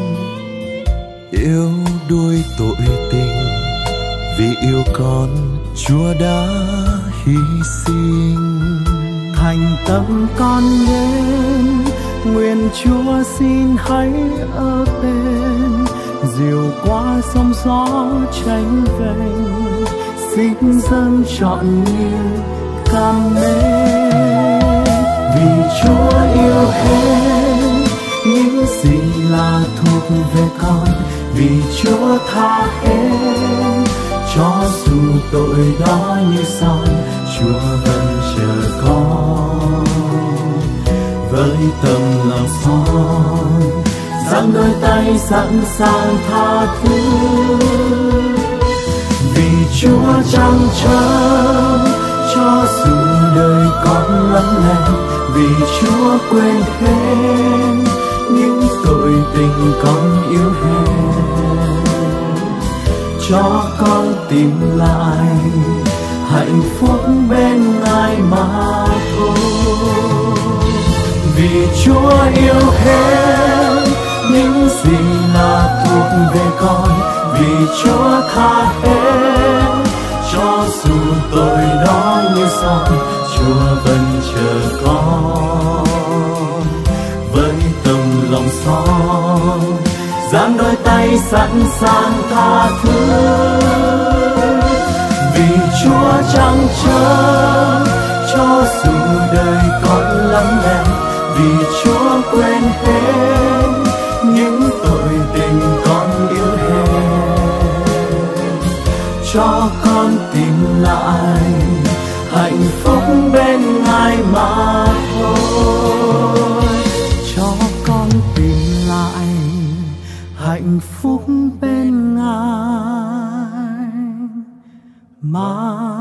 yêu đuôi tội tình, vì yêu con Chúa đã hy sinh. Thành tâm con đến, nguyện Chúa xin hãy ở bên, dìu qua sóng gió tranh vênh, xin dâng trọn nhiên cảm mến. Vì Chúa yêu hết những gì là thuộc về con, vì Chúa tha hết cho dù tội đó như son, Chúa vẫn chờ con với tấm lòng son, giang đôi tay sẵn sàng tha thứ. Vì Chúa chẳng chớm cho dù đời con lắm lem, vì Chúa quên hết những tội tình con yếu hèn, cho con tìm lại hạnh phúc bên Ngài mà thôi. Vì Chúa yêu hết những gì là thuộc về con, vì Chúa tha hết cho dù tội đó như son, Chúa vẫn chờ con với tấm lòng son, giang đôi tay sẵn sàng tha thứ. Vì Chúa chẳng chớm cho dù đời con lắm lem, vì Chúa quên hết những tội tình con yếu hèn, cho con tìm lại hạnh phúc bên Ngài mà thôi, cho con tìm lại hạnh phúc bên Ngài mà